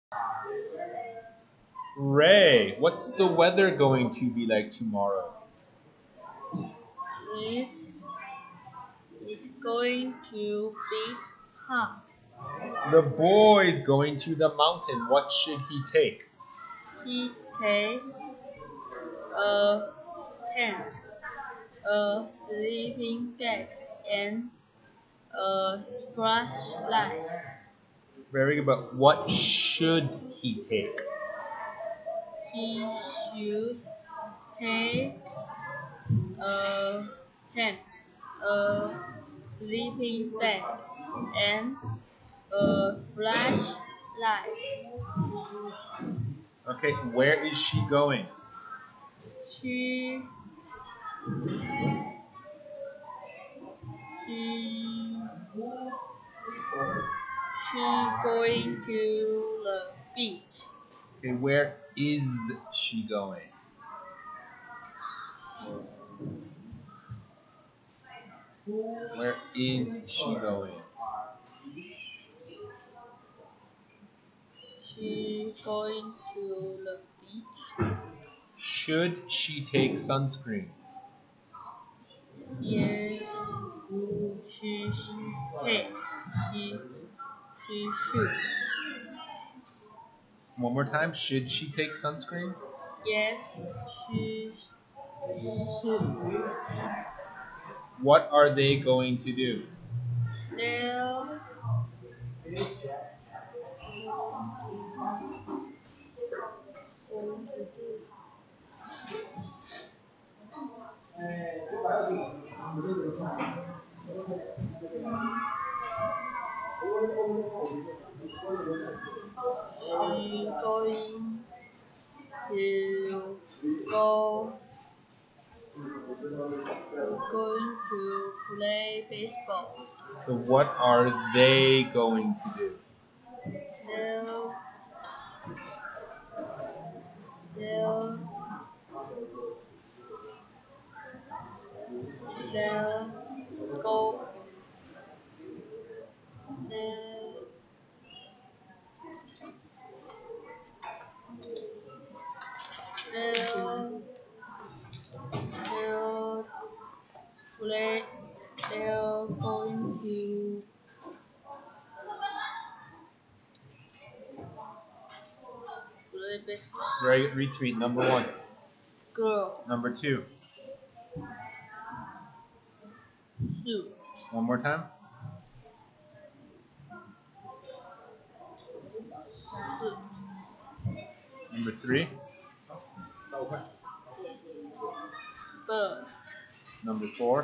Ray, what's the weather going to be like tomorrow? It's, it's going to be hot. The boy's going to the mountain. What should he take? He takes a tent, a sleeping bag, and a flashlight. Very good, but what should he take? He should take a tent, a sleeping bag, and a flashlight. Okay, where is she going? She she she going to the beach. Okay, where is she going? Where is she going? She going to the beach. Should she take sunscreen? Yes, she takes. She she should. One more time. Should she take sunscreen? Yes, she should. What are they going to do? There she go going to play baseball. So what are they going to do? They'll they'll they'll go they'll, they'll they'll play they're going to play baseball. Right, retweet. Number one. Girl Number two. suit One more time. suit Number three. bird Number four.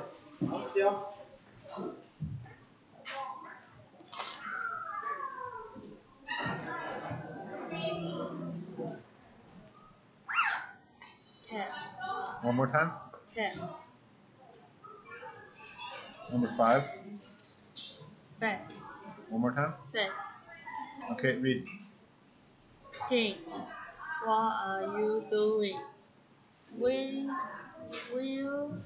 cat One more time. cat Number five. bat One more time. bat. Okay, read. King, what are you doing? We will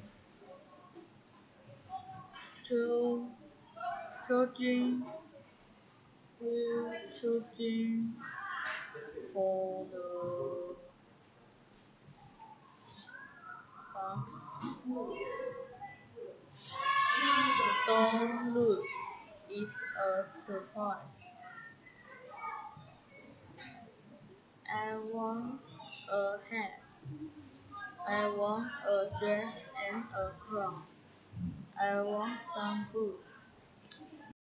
to children will children for the bus. Don't look, it's a surprise. I want a hat. I want a dress and a crown. I want some boots.